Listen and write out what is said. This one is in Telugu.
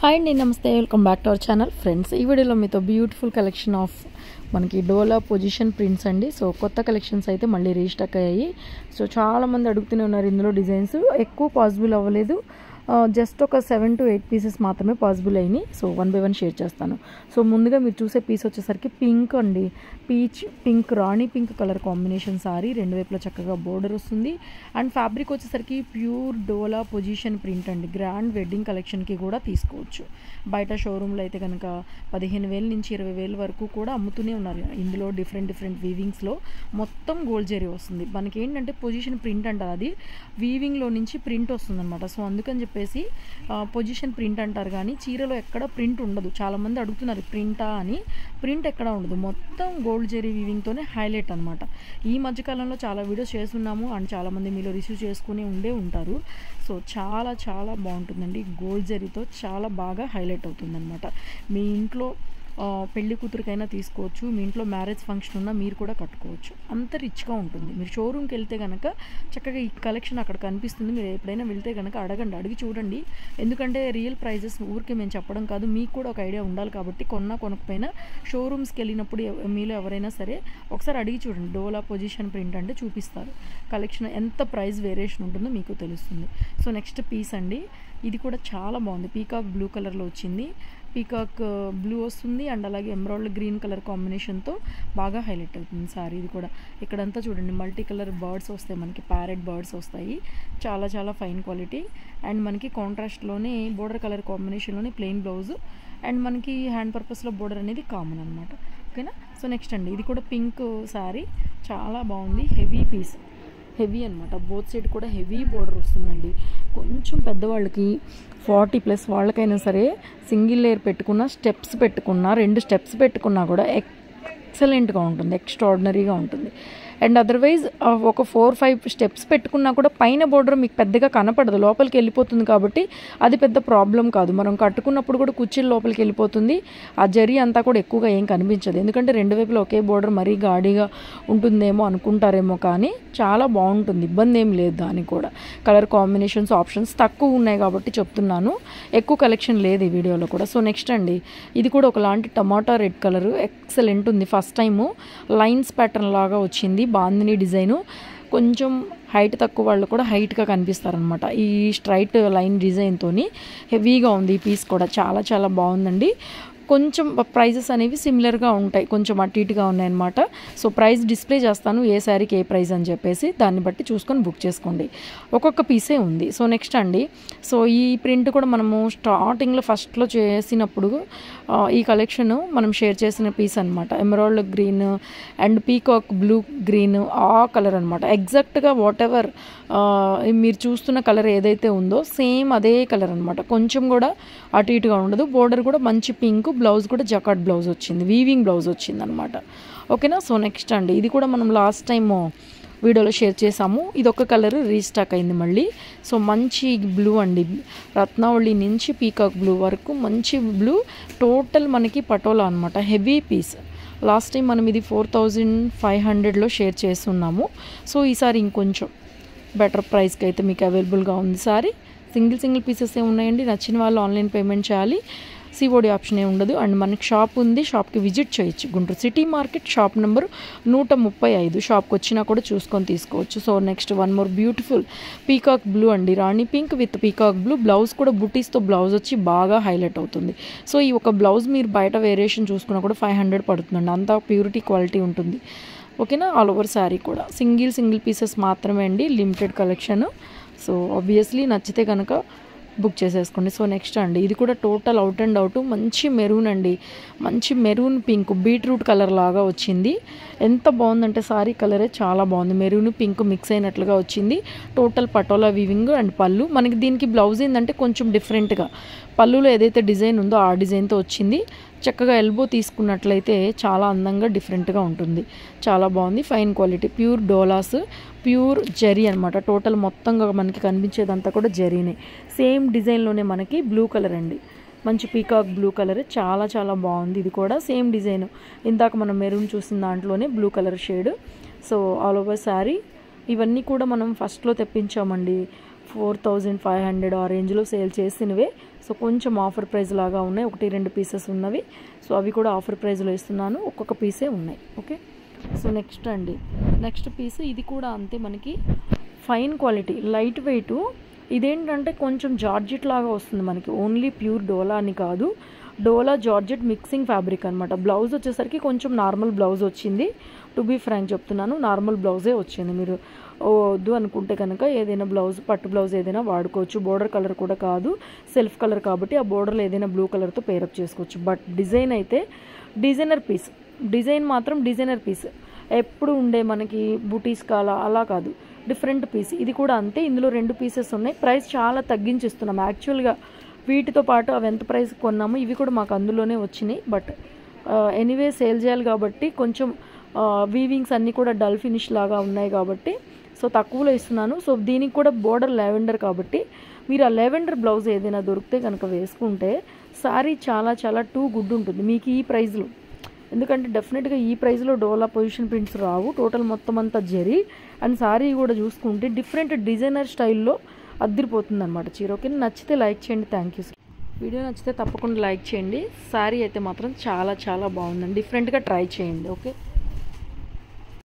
హాయ్ అండి, నమస్తే. Welcome back to our channel. Friends, ఈ వీడియోలో మీతో బ్యూటిఫుల్ కలెక్షన్ ఆఫ్ మనకి డోలా పొజిషన్ ప్రింట్స్ అండి. సో కొత్త కలెక్షన్స్ అయితే మళ్ళీ రీస్టాక్ అయ్యాయి. సో చాలామంది అడుగుతూనే ఉన్నారు. ఇందులో డిజైన్స్ ఎక్కువ పాసిబుల్ అవ్వలేదు, జస్ట్ ఒక 7 to 8 పీసెస్ మాత్రమే పాసిబుల్ అయినాయి. సో 1 by 1 షేర్ చేస్తాను. సో ముందుగా మీరు చూసే పీస్ వచ్చేసరికి పింక్ అండి, peach pink, rani pink colour combination sari. రెండు వైపులా చక్కగా బోర్డర్ వస్తుంది. అండ్ ఫ్యాబ్రిక్ వచ్చేసరికి ప్యూర్ డోలా పొజిషన్ ప్రింట్ అండి. గ్రాండ్ వెడ్డింగ్ కలెక్షన్కి కూడా తీసుకోవచ్చు. బయట షోరూంలో అయితే కనుక 15,000 నుంచి 20,000 వరకు కూడా అమ్ముతూనే ఉన్నారు. ఇందులో డిఫరెంట్ వీవింగ్స్లో మొత్తం గోల్డ్ జరీ వస్తుంది. మనకి ఏంటంటే పొజిషన్ ప్రింట్ అంటారు, అది వీవింగ్లో నుంచి ప్రింట్ వస్తుంది అనమాట. సో అందుకని చెప్పేసి పొజిషన్ ప్రింట్ అంటారు, కానీ చీరలో ఎక్కడ ప్రింట్ ఉండదు. చాలామంది అడుగుతున్నారు ప్రింటా అని. ప్రింట్ ఎక్కడ ఉండదు, మొత్తం గోల్డ్ జరీ వీవింగ్తోనే హైలైట్ అనమాట. ఈ మధ్యకాలంలో చాలా వీడియోస్ చేస్తున్నాము అండ్ చాలామంది మీలో రిసీవ్ చేసుకుని ఉంటారు. సో చాలా చాలా బాగుంటుందండి. గోల్డ్ జరీతో చాలా బాగా హైలైట్ అవుతుందన్నమాట. మీ ఇంట్లో పెళ్లి కూతురికైనా తీసుకోవచ్చు, మీ ఇంట్లో మ్యారేజ్ ఫంక్షన్ ఉన్నా మీరు కూడా కట్టుకోవచ్చు. అంత రిచ్గా ఉంటుంది. మీరు షోరూమ్కి వెళ్తే కనుక చక్కగా ఈ కలెక్షన్ అక్కడ కనిపిస్తుంది. మీరు ఎప్పుడైనా వెళ్తే కనుక అడిగి చూడండి. ఎందుకంటే రియల్ ప్రైజెస్ ఊరికే మేము చెప్పడం కాదు, మీకు కూడా ఒక ఐడియా ఉండాలి. కాబట్టి కొనకపోయినా షోరూమ్స్కి వెళ్ళినప్పుడు మీలో ఎవరైనా సరే ఒకసారి అడిగి చూడండి. డోలా పొజిషన్ ప్రింట్ అంటే చూపిస్తారు. కలెక్షన్ ఎంత ప్రైస్ వేరియేషన్ ఉంటుందో మీకు తెలుస్తుంది. సో నెక్స్ట్ పీస్ అండి, ఇది కూడా చాలా బాగుంది. పీకాక్ బ్లూ కలర్లో వచ్చింది. పీకాక్ బ్లూ వస్తుంది అండ్ అలాగే ఎమరాల్డ్ గ్రీన్ కలర్ కాంబినేషన్తో బాగా హైలైట్ అవుతుంది సారీ. ఇది కూడా ఇక్కడంతా చూడండి, మల్టీ కలర్ బర్డ్స్ వస్తాయి, మనకి ప్యారెట్ బర్డ్స్ వస్తాయి. చాలా చాలా ఫైన్ క్వాలిటీ. అండ్ మనకి కాంట్రాస్ట్లోనే బోర్డర్ కలర్ కాంబినేషన్లోనే ప్లెయిన్ బ్లౌజ్ అండ్ మనకి హ్యాండ్ పర్పస్లో బోర్డర్ అనేది కామన్ అనమాట. ఓకేనా. సో నెక్స్ట్ అండి, ఇది కూడా పింక్ శారీ, చాలా బాగుంది. హెవీ అనమాట. బోత్ సైడ్ కూడా హెవీ బోర్డర్ వస్తుందండి. కొంచెం పెద్దవాళ్ళకి 40+ వాళ్ళకైనా సరే సింగిల్ లేయర్ పెట్టుకున్న, స్టెప్స్ పెట్టుకున్న, 2 స్టెప్స్ పెట్టుకున్నా కూడా ఎక్సలెంట్గా ఉంటుంది, ఎక్స్ట్రాడినరీగా ఉంటుంది. అండ్ అదర్వైజ్ ఒక 4-5 స్టెప్స్ పెట్టుకున్నా కూడా పైన బోర్డర్ మీకు పెద్దగా కనపడదు, లోపలికి వెళ్ళిపోతుంది. కాబట్టి అది పెద్ద ప్రాబ్లం కాదు. మనం కట్టుకున్నప్పుడు కూడా కుర్చీలు లోపలికి వెళ్ళిపోతుంది. ఆ జరీ అంతా కూడా ఎక్కువగా ఏం కనిపించదు. ఎందుకంటే రెండు వైపులా ఒకే బోర్డర్ మరీ గాడిగా ఉంటుందేమో అనుకుంటారేమో, కానీ చాలా బాగుంటుంది. ఇబ్బంది ఏం లేదు. దానికి కూడా కలర్ కాంబినేషన్స్ ఆప్షన్స్ తక్కువ ఉన్నాయి కాబట్టి చెప్తున్నాను, ఎక్కువ కలెక్షన్ లేదు ఈ వీడియోలో కూడా. సో నెక్స్ట్ అండి, ఇది కూడా ఒకలాంటి టమాటా రెడ్ కలర్, ఎక్సలెంట్ ఉంది. ఫస్ట్ టైము లైన్స్ ప్యాటర్న్ లాగా వచ్చింది. బాందిని డిజైను, కొంచెం హైట్ తక్కువ వాళ్ళు కూడా హైట్గా కనిపిస్తారనమాట ఈ స్ట్రైట్ లైన్ డిజైన్తోని. హెవీగా ఉంది ఈ పీస్ కూడా, చాలా చాలా బాగుందండి. కొంచెం ప్రైజెస్ అనేవి సిమిలర్గా ఉంటాయి, కొంచెం అటు ఇటుగా ఉన్నాయన్నమాట. సో ప్రైస్ డిస్ప్లే చేస్తాను, ఏ శారీకి ఏ ప్రైస్ అని చెప్పేసి, దాన్ని బట్టి చూసుకొని బుక్ చేసుకోండి. ఒక్కొక్క పీసే ఉంది. సో నెక్స్ట్ అండి, సో ఈ ప్రింట్ కూడా మనము స్టార్టింగ్లో ఫస్ట్లో చేసినప్పుడు ఈ కలెక్షన్ మనం షేర్ చేసిన పీస్ అనమాట. Emerald green and peacock blue green, ఆ కలర్ అనమాట. ఎగ్జాక్ట్గా వాట్ ఎవర్ మీరు చూస్తున్న కలర్ ఏదైతే ఉందో సేమ్ అదే కలర్ అనమాట. కొంచెం కూడా అటు ఇటుగా ఉండదు. బోర్డర్ కూడా మంచి పింక్, బ్లౌజ్ కూడా జకాట్ బ్లౌజ్ వచ్చింది, వీవింగ్ బ్లౌజ్ వచ్చింది అనమాట. ఓకేనా. సో నెక్స్ట్ అండి, ఇది కూడా మనం లాస్ట్ టైం వీడియోలో షేర్ చేసాము. ఇది ఒక కలర్ రీస్టాక్ అయింది మళ్ళీ. సో మంచి బ్లూ అండి, రత్నావళి నుంచి పీకాక్ బ్లూ వరకు మంచి బ్లూ. టోటల్ మనకి పటోలా అనమాట, హెవీ పీస్. లాస్ట్ టైం మనం ఇది 4,500లో షేర్ చేస్తున్నాము. సో ఈసారి ఇంకొంచెం బెటర్ ప్రైస్కి అయితే మీకు అవైలబుల్గా ఉంది సారీ. సింగిల్ పీసెస్ ఉన్నాయండి. నచ్చిన వాళ్ళు ఆన్లైన్ పేమెంట్ చేయాలి, సిఓడి ఆప్షన్ ఉండదు. అండ్ మనకి షాప్ ఉంది, షాప్కి విజిట్ చేయొచ్చు. Guntur city market, shop number 135. షాప్కి వచ్చినా కూడా చూసుకొని తీసుకోవచ్చు. So next one more beautiful peacock blue అండి, rani pink with peacock blue. Blouse కూడా బుటీస్తో బ్లౌజ్ వచ్చి బాగా హైలైట్ అవుతుంది. సో ఈ ఒక బ్లౌజ్ మీరు బయట వేరియేషన్ చూసుకున్నా కూడా 500 పడుతుందండి, అంత ప్యూరిటీ క్వాలిటీ ఉంటుంది. ఓకేనా. ఆల్ ఓవర్ శారీ కూడా సింగిల్ పీసెస్ మాత్రమే అండి, లిమిటెడ్ కలెక్షన్. సో ఆబ్వియస్లీ నచ్చితే కనుక బుక్ చేసేసుకోండి. సో నెక్స్ట్ అండి, ఇది కూడా టోటల్ అవుట్ అండ్ అవుట్ మంచి మెరూన్ అండి, మంచి మెరూన్ పింక్, బీట్రూట్ కలర్ లాగా వచ్చింది. ఎంత బాగుందంటే సారీ కలరే చాలా బాగుంది. మెరూన్ పింక్ మిక్స్ అయినట్లుగా వచ్చింది. టోటల్ పటోలా వీవింగ్ అండ్ పళ్ళు. మనకి దీనికి బ్లౌజ్ ఏంటంటే కొంచెం డిఫరెంట్గా, పళ్ళులో ఏదైతే డిజైన్ ఉందో ఆ డిజైన్తో వచ్చింది. చక్కగా ఎల్బో తీసుకున్నట్లయితే చాలా అందంగా డిఫరెంట్గా ఉంటుంది. చాలా బాగుంది, fine quality, pure Dolas, pure zari అనమాట. టోటల్ మొత్తంగా మనకి కనిపించేదంతా కూడా జరీనే. సేమ్ డిజైన్లోనే మనకి బ్లూ కలర్ అండి, మంచి పీకాక్ బ్లూ కలర్, చాలా చాలా బాగుంది. ఇది కూడా సేమ్ డిజైన్, ఇందాక మనం మెరూన్ చూసిన దాంట్లోనే blue colour shade. So all over sari. ఇవన్నీ కూడా మనం ఫస్ట్లో తెప్పించామండి, 4,500 ఆ రేంజ్లో సేల్ చేసినవే. సో కొంచెం ఆఫర్ ప్రైస్ లాగా ఉన్నాయి, 1-2 పీసెస్ ఉన్నవి. సో అవి కూడా ఆఫర్ ప్రైస్లో ఇస్తున్నాను, ఒక్కొక్క పీసే ఉన్నాయి. ఓకే, సో నెక్స్ట్ పీస్ ఇది కూడా అంతే, మనకి ఫైన్ క్వాలిటీ లైట్ వెయిట్. ఇదేంటంటే కొంచెం జార్జెట్ లాగా వస్తుంది మనకి, ఓన్లీ ప్యూర్ డోలా అని కాదు, డోలా జార్జెట్ మిక్సింగ్ ఫ్యాబ్రిక్ అనమాట. బ్లౌజ్ వచ్చేసరికి కొంచెం నార్మల్ బ్లౌజ్ వచ్చింది, టు బీ ఫ్రాంక్ చెప్తున్నాను, నార్మల్ బ్లౌజే వచ్చింది. మీరు వద్దు అనుకుంటే కనుక ఏదైనా బ్లౌజ్, పట్టు బ్లౌజ్ ఏదైనా వాడుకోవచ్చు. బోర్డర్ కలర్ కూడా కాదు, సెల్ఫ్ కలర్ కాబట్టి ఆ బోర్డర్లో ఏదైనా బ్లూ కలర్తో పేరప్ చేసుకోవచ్చు. బట్ డిజైన్ అయితే డిజైనర్ పీస్, డిజైన్ మాత్రం డిజైనర్ పీస్, ఎప్పుడు ఉండే మనకి బుటీస్ అలా కాదు, డిఫరెంట్ పీస్. ఇది కూడా అంతే, ఇందులో 2 పీసెస్ ఉన్నాయి. ప్రైస్ చాలా తగ్గించిస్తున్నాం యాక్చువల్గా, వీటితో పాటు అవి ఎంత ప్రైస్ కొన్నాము ఇవి కూడా మాకు అందులోనే వచ్చినాయి. బట్ ఎనీవే సేల్ చేయాలి కాబట్టి కొంచెం వీవింగ్స్ అన్నీ కూడా డల్ ఫినిష్ లాగా ఉన్నాయి కాబట్టి సో తక్కువలో ఇస్తున్నాను. సో దీనికి కూడా బోర్డర్ లావెండర్ కాబట్టి మీరు ఆ లావెండర్ బ్లౌజ్ ఏదైనా దొరికితే కనుక వేసుకుంటే సారీ చాలా చాలా టూ గుడ్ ఉంటుంది మీకు ఈ ప్రైస్లో. ఎందుకంటే డెఫినెట్గా ఈ ప్రైస్లో డోలా పొజిషన్ ప్రింట్స్ రావు, టోటల్ మొత్తం అంతా జరీ. అండ్ సారీ కూడా చూసుకుంటే డిఫరెంట్ డిజైనర్ స్టైల్లో అద్దరిపోతుంది అనమాట చీర. ఓకే, నచ్చితే లైక్ చేయండి. Thank you. వీడియో నచ్చితే తప్పకుండా లైక్ చేయండి. సారీ అయితే మాత్రం చాలా చాలా బాగుందండి, డిఫరెంట్గా ట్రై చేయండి. ఓకే.